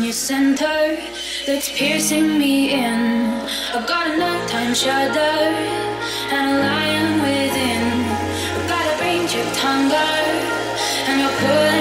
center that's piercing me in. I've got a nighttime shudder and a lion within. I've got a brain chipped hunger and you're pulling